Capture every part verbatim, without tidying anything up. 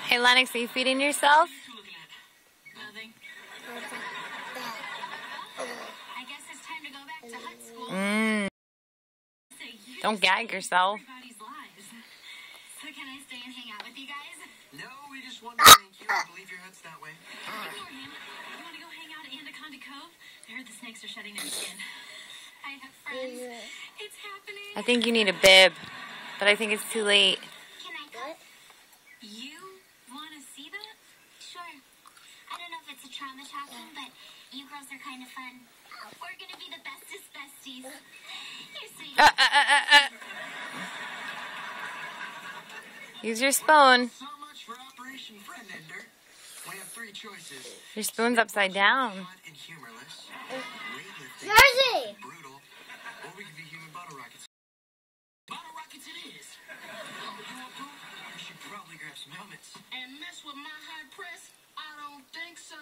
Hey Lennox, are you feeding yourself? I guess it's time to go back to hut school. Mmm. Don't gag yourself. So can I stay and hang out with you guys? No, we just want to thank you. I believe your hut's that way. Ignore him. You want to go hang out at Anaconda Cove? I heard the snakes are shutting their skin. I have friends. It's happening. I think you need a bib, but I think it's too late. Can I come? You want to see that? Sure. I don't know if it's a trauma talking, but you girls are kind of fun. We're going to be the bestest besties. You're sweet. Uh, uh, uh, uh, uh. Use your spoon. So much for Operation Friend Ender. We have three choices. Your spoon's upside down. Hot and humorless. Weightlifting. Jersey! Brutal. Or we could be human bottle rockets. Bottle rockets it is. You want proof? You should probably grab some helmets. And mess with my high press? I don't think so.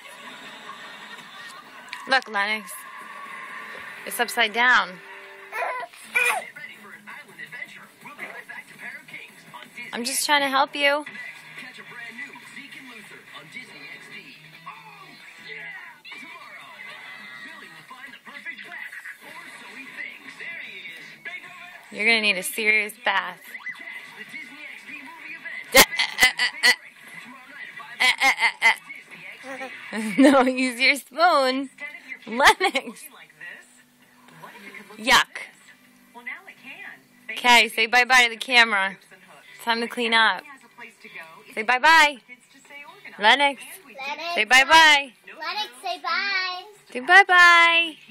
Look, Lennox. It's upside down. Get ready for an island adventure. We'll be right back to Pair of Kings on Disney. I'm just trying to help you. Next, catch a brand new Zeke and Luther on Disney X D. Oh, yeah! Tomorrow, Billy will find the perfect pet. Or so he thinks. There he is. Beethoven! You're gonna need a serious bath. Catch the Disney X D movie event. Uh, uh, uh, uh, Tomorrow night uh, at five uh, uh, uh. Disney X D. No, use your spoon. Lennox. Yuck. Well, now it can. Okay, say bye-bye to the camera. It's time to clean up. Say bye-bye. Lennox. Lennox, Say bye-bye. Lennox, say bye. Say bye-bye.